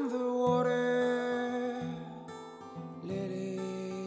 I'm the water lily.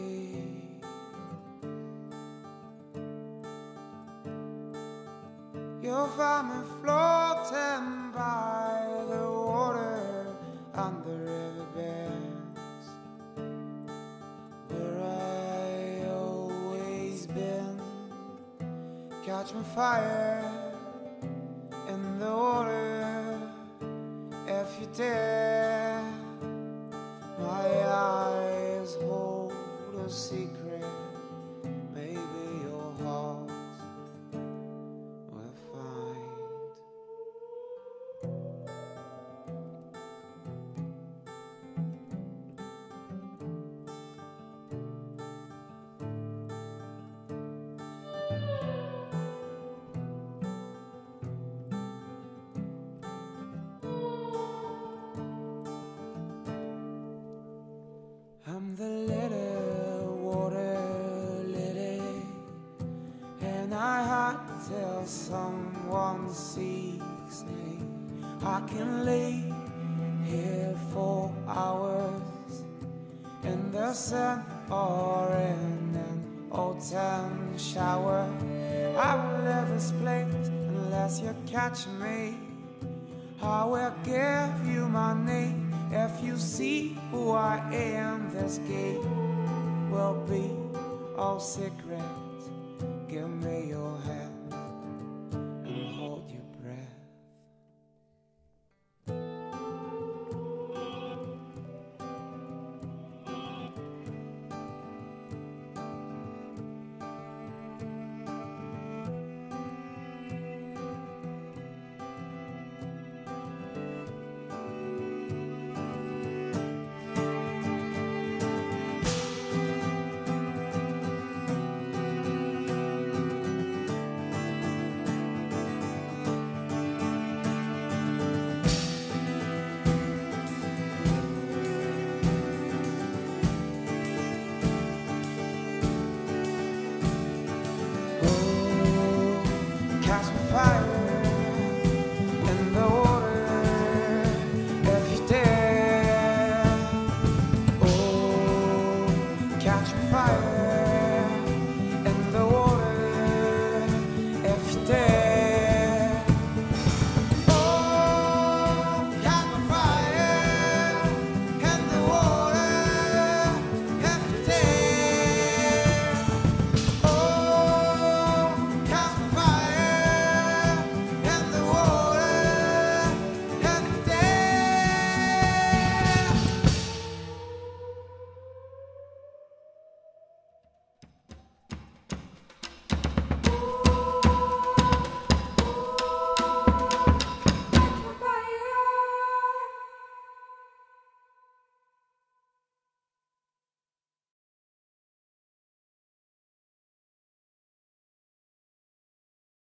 You'll find me floating by the water on the river bends, where I always been. Catch my fire in the water if you dare. My eyes hold a secret, maybe your heart will find. I'm the little water lily, and I hide till someone sees me. I can lay here for hours in the sun or in an autumn shower. I will leave this place unless you catch me. I will give you my name. If you see who I am, this gate will be all secret. Give me your hand.